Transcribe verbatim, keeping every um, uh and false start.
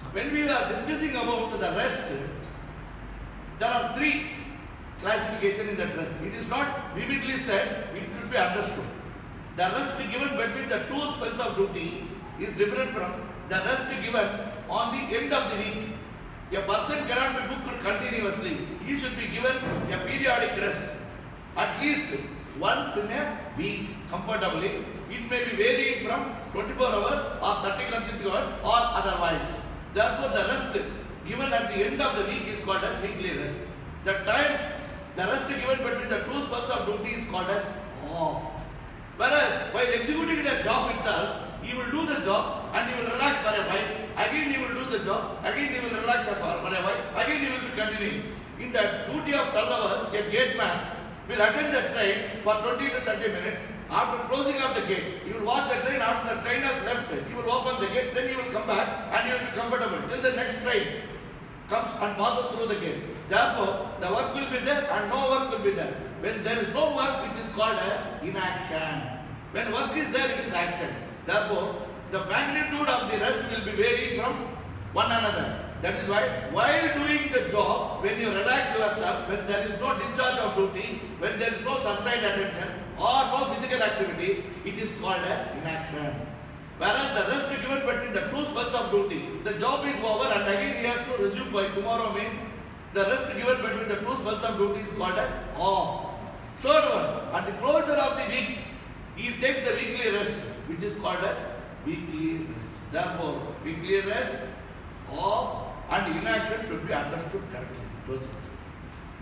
when we are discussing about the rest, there are three classifications in that rest. It is not vividly said, it should be understood. The rest given between the two spells of duty is different from the rest given on the end of the week. A person cannot be booked continuously. He should be given a periodic rest, at least once in a week, comfortably. It may be varying from twenty-four hours or thirty consecutive hours or otherwise. Therefore, the rest given at the end of the week is called as weekly rest. The time, the rest given between the two spells of duty is called as off. Whereas, while executing the job itself, he will do the job and he will relax for a while. Again, he will do the job. Again, he will relax for, for a while. Again, he will be continuing. In the duty of twelve hours, a gate man will attend the train for twenty to thirty minutes. After closing of the gate, he will watch the train. After the train has left, he will open the gate. Then he will come back and he will be comfortable till the next train comes and passes through the gate. Therefore, the work will be there and no work will be there. When there is no work, which is called as inaction. When work is there, it is action. Therefore, the magnitude of the rest will be varying from one another. That is why, while doing the job, when you relax yourself, when there is no discharge of duty, when there is no sustained attention or no physical activity, it is called as inaction. Whereas the rest given between the two spells of duty, the job is over and again he has to resume by tomorrow means the rest given between the two spells of duty is called as off. Third one, at the closure of the week, he takes the weekly rest, which is called as weekly rest. Therefore, weekly rest, off and inaction should be understood correctly.